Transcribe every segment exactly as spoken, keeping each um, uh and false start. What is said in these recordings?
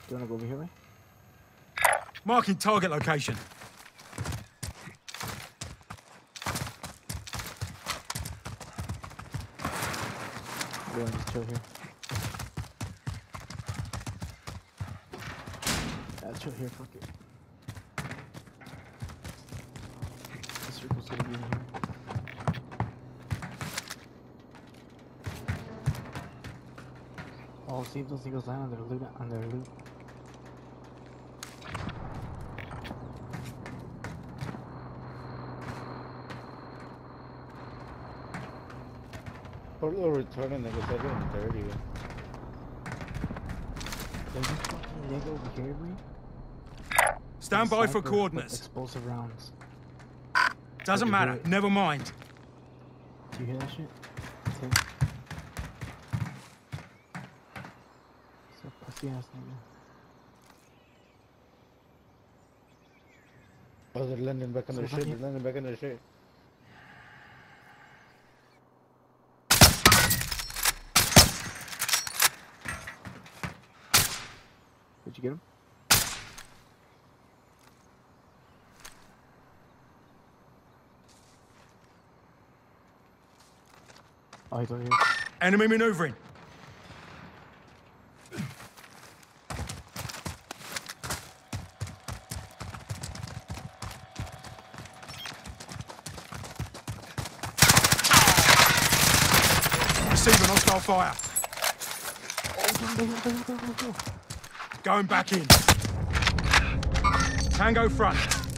you wanna go over here, right? Marking target location. Go and just chill here. Yeah, chill here, fuck it. The circle's gonna be in here. Oh, see if those eagles land on their loot, on their loot. Portable returning niggas are doing dirty. There's this fucking nigga over here, man. Stand by for Sniper with coordinates. explosive rounds. Doesn't I can matter. hear it. Never mind. Do you hear that shit? It's him. It's a pussy ass nigga. Oh, they're landing back on their So shit. fucking- They're landing back on their shit. Did you get him? Oh, he's over here. Enemy maneuvering. Receiving hostile fire. Oh, go, go, go, go, go, go. Going back in. Tango front.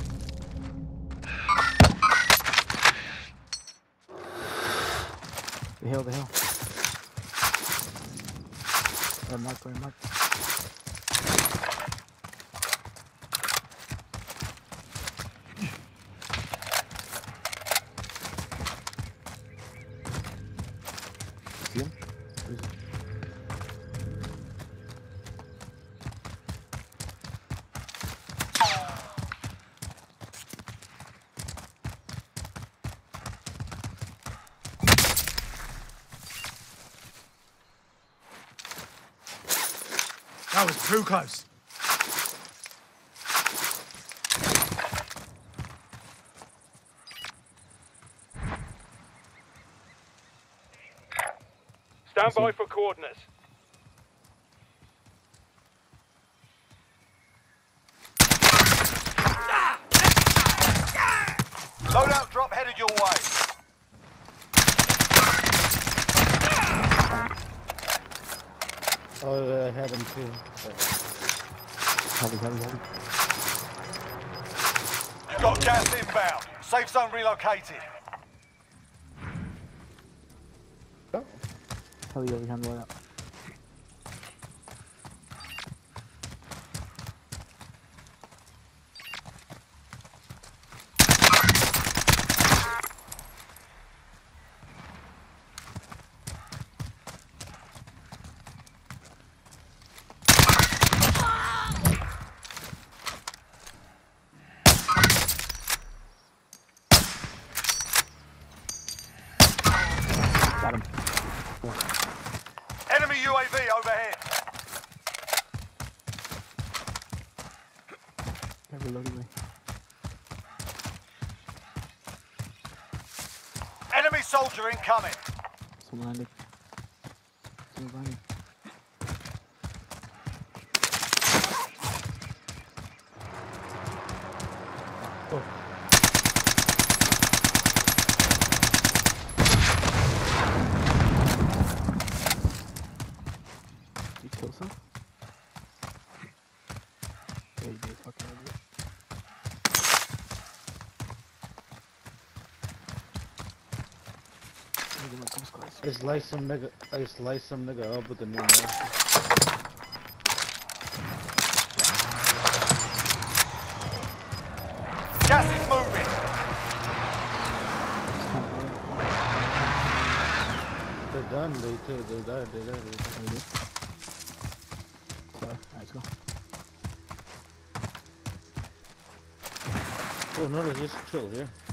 The hill, the hill. Red mark, red mark. See him? Where is he? That was too close. Stand by for coordinates. Loadout drop headed your way. Oh, I had him too. Heavy, heavy, heavy. You got gas inbound. Safe zone relocated. Heavy over here on the way up. Got him. Enemy U A V overhead. They're reloading me. Enemy soldier incoming. Someone landed. Someone landed. Oh. Did you kill some? Yeah, you did. Fucking idiot. Look at my ghost class. I sliced some nigga. I sliced some nigga up with the new mask. Gas is moving. They're done. They too. They died. They died. They died. There you go. Alright, let's go. Oh no, let's just chill here.